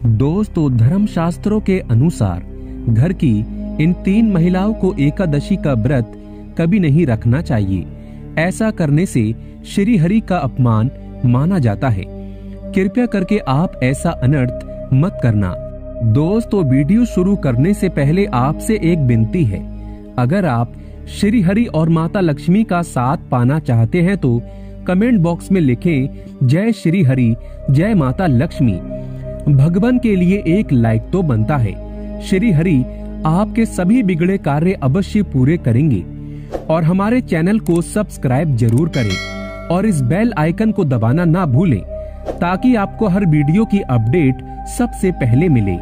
दोस्तों, धर्म शास्त्रों के अनुसार घर की इन 3 महिलाओं को एकादशी का व्रत कभी नहीं रखना चाहिए। ऐसा करने से श्री हरि का अपमान माना जाता है। कृपया करके आप ऐसा अनर्थ मत करना। दोस्तों, वीडियो शुरू करने से पहले आपसे एक विनती है, अगर आप श्री हरि और माता लक्ष्मी का साथ पाना चाहते हैं तो कमेंट बॉक्स में लिखें जय श्री हरि, जय माता लक्ष्मी। भगवान के लिए एक लाइक तो बनता है। श्री हरि आपके सभी बिगड़े कार्य अवश्य पूरे करेंगे। और हमारे चैनल को सब्सक्राइब जरूर करें और इस बेल आइकन को दबाना ना भूलें, ताकि आपको हर वीडियो की अपडेट सबसे पहले मिले।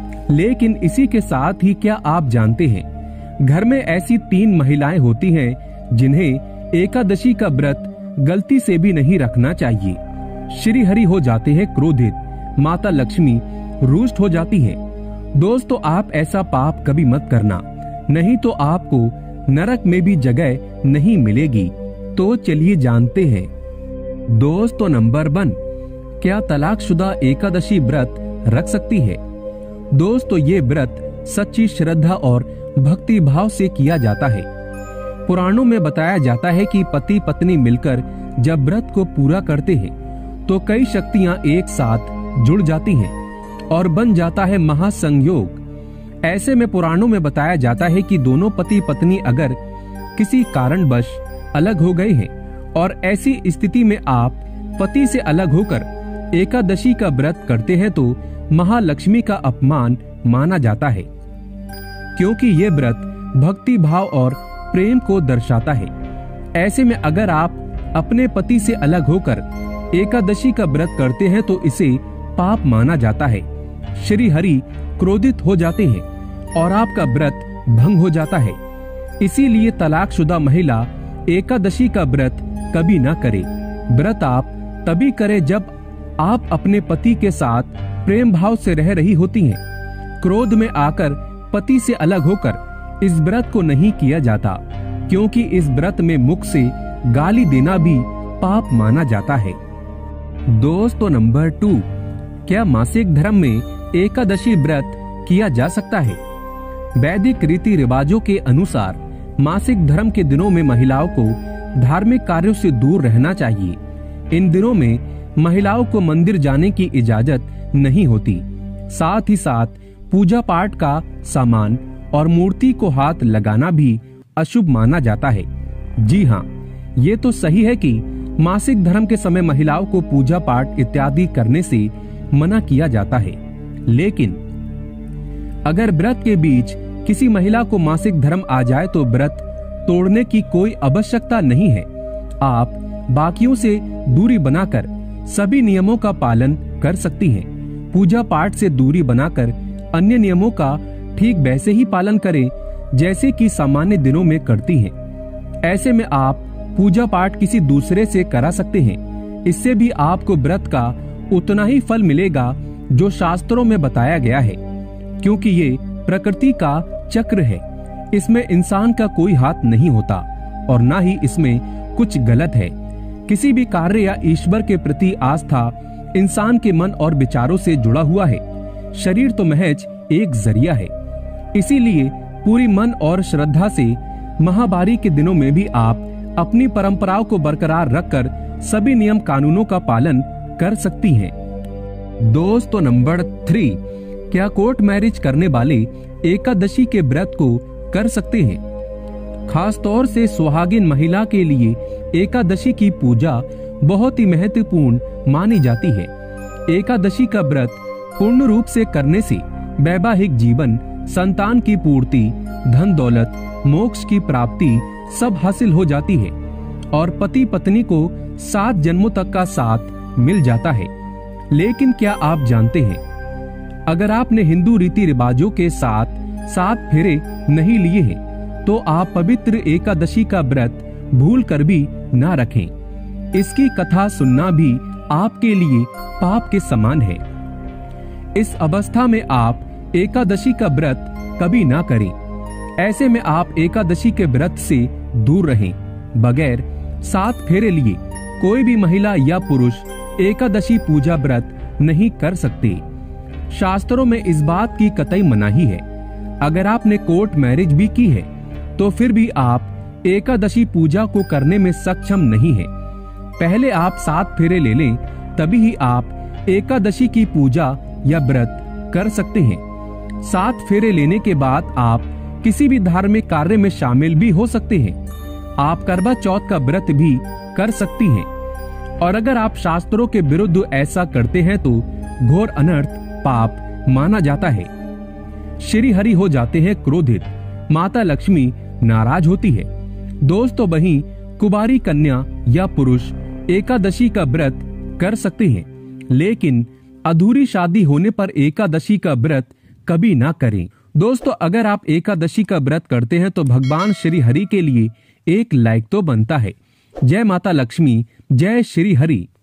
लेकिन इसी के साथ ही क्या आप जानते हैं, घर में ऐसी 3 महिलाएं होती हैं जिन्हें एकादशी का व्रत गलती से भी नहीं रखना चाहिए। श्री हरि हो जाते हैं क्रोधित, माता लक्ष्मी रुष्ट हो जाती हैं। दोस्तों, आप ऐसा पाप कभी मत करना, नहीं तो आपको नरक में भी जगह नहीं मिलेगी। तो चलिए जानते हैं। दोस्तों, नंबर 1, क्या तलाकशुदा एकादशी व्रत रख सकती है? दोस्तों, ये व्रत सच्ची श्रद्धा और भक्ति भाव से किया जाता है। पुराणों में बताया जाता है कि पति पत्नी मिलकर जब व्रत को पूरा करते हैं तो कई शक्तियां एक साथ जुड़ जाती हैं और बन जाता है महासंयोग। ऐसे में पुराणों में बताया जाता है कि दोनों पति पत्नी अगर किसी कारणवश अलग हो गए हैं और ऐसी स्थिति में आप पति से अलग होकर एकादशी का व्रत करते हैं तो महालक्ष्मी का अपमान माना जाता है, क्योंकि ये व्रत भक्ति भाव और प्रेम को दर्शाता है। ऐसे में अगर आप अपने पति से अलग होकर एकादशी का व्रत करते हैं तो इसे पाप माना जाता है। श्री हरि क्रोधित हो जाते हैं और आपका व्रत भंग हो जाता है। इसीलिए तलाकशुदा महिला एकादशी का व्रत कभी ना करे। व्रत आप तभी करें जब आप अपने पति के साथ प्रेम भाव से रह रही होती हैं। क्रोध में आकर पति से अलग होकर इस व्रत को नहीं किया जाता, क्योंकि इस व्रत में मुख से गाली देना भी पाप माना जाता है। दोस्तों, नंबर 2, क्या मासिक धर्म में एकादशी व्रत किया जा सकता है? वैदिक रीति रिवाजों के अनुसार मासिक धर्म के दिनों में महिलाओं को धार्मिक कार्यों से दूर रहना चाहिए। इन दिनों में महिलाओं को मंदिर जाने की इजाजत नहीं होती। साथ ही साथ पूजा पाठ का सामान और मूर्ति को हाथ लगाना भी अशुभ माना जाता है। जी हाँ, ये तो सही है कि मासिक धर्म के समय महिलाओं को पूजा पाठ इत्यादि करने से मना किया जाता है। लेकिन अगर व्रत के बीच किसी महिला को मासिक धर्म आ जाए तो व्रत तोड़ने की कोई आवश्यकता नहीं है। आप बाकियों से दूरी बनाकर सभी नियमों का पालन कर सकती हैं। पूजा पाठ से दूरी बनाकर अन्य नियमों का ठीक वैसे ही पालन करें जैसे कि सामान्य दिनों में करती हैं। ऐसे में आप पूजा पाठ किसी दूसरे से करा सकते हैं। इससे भी आपको व्रत का उतना ही फल मिलेगा जो शास्त्रों में बताया गया है, क्योंकि ये प्रकृति का चक्र है। इसमें इंसान का कोई हाथ नहीं होता और ना ही इसमें कुछ गलत है। किसी भी कार्य या ईश्वर के प्रति आस्था इंसान के मन और विचारों से जुड़ा हुआ है। शरीर तो महज एक जरिया है। इसीलिए पूरी मन और श्रद्धा से महावारी के दिनों में भी आप अपनी परंपराओं को बरकरार रखकर सभी नियम कानूनों का पालन कर सकती हैं। दोस्तों, नंबर 3, क्या कोर्ट मैरिज करने वाले एकादशी के व्रत को कर सकते हैं? खास तौर से सुहागिन महिला के लिए एकादशी की पूजा बहुत ही महत्वपूर्ण मानी जाती है। एकादशी का व्रत पूर्ण रूप से करने से वैवाहिक जीवन, संतान की पूर्ति, धन दौलत, मोक्ष की प्राप्ति सब हासिल हो जाती है और पति पत्नी को 7 जन्मों तक का साथ मिल जाता है। लेकिन क्या आप जानते हैं, अगर आपने हिंदू रीति रिवाजों के साथ 7 फेरे नहीं लिए हैं तो आप पवित्र एकादशी का व्रत भूल कर भी ना रखें। इसकी कथा सुनना भी आपके लिए पाप के समान है। इस अवस्था में आप एकादशी का व्रत कभी ना करें। ऐसे में आप एकादशी के व्रत से दूर रहें। बगैर 7 फेरे लिए कोई भी महिला या पुरुष एकादशी पूजा व्रत नहीं कर सकते। शास्त्रों में इस बात की कतई मनाही है। अगर आपने कोर्ट मैरिज भी की है तो फिर भी आप एकादशी पूजा को करने में सक्षम नहीं है। पहले आप 7 फेरे ले लें, तभी ही आप एकादशी की पूजा या व्रत कर सकते हैं। 7 फेरे लेने के बाद आप किसी भी धार्मिक कार्य में शामिल भी हो सकते हैं। आप करवा चौथ का व्रत भी कर सकती हैं। और अगर आप शास्त्रों के विरुद्ध ऐसा करते हैं तो घोर अनर्थ पाप माना जाता है। श्री हरि हो जाते हैं क्रोधित, माता लक्ष्मी नाराज होती है। दोस्तों, वहीं कुंवारी कन्या या पुरुष एकादशी का व्रत कर सकते हैं, लेकिन अधूरी शादी होने पर एकादशी का व्रत कभी ना करें। दोस्तों, अगर आप एकादशी का व्रत करते हैं तो भगवान श्री हरि के लिए एक लाइक तो बनता है। जय माता लक्ष्मी, जय श्री हरि।